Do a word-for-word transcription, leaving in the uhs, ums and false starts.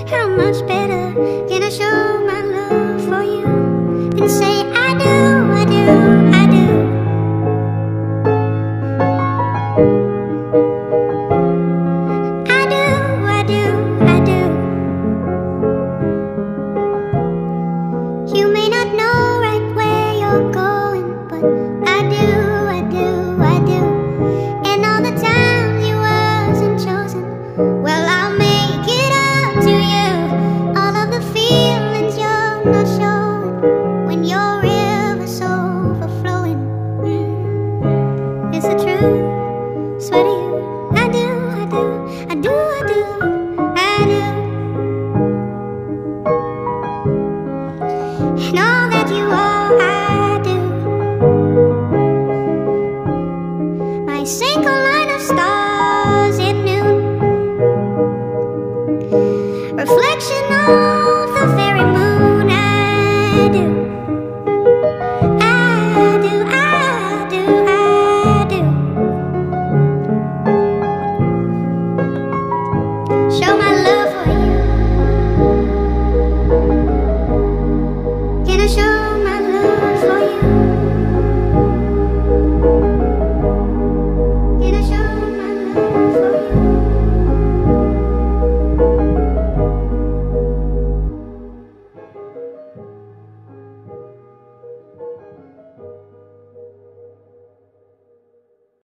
How much better can I show my love for you and say I do, I do, I do. I do, I do, I do. You may not know right where you're going, but I do, I do, I do. And all the times you wasn't chosen, well, I'll make it up to you. All of the feelings you're not showing when your river's overflowing. Mm. Is it true? Swear to you, I do, I do, I do, I do, I do. And all that you are, I do. My single line of stars in noon, reflection of the very moon. I do, I do, I do, I do. Show my love for you. Can I show my love for you?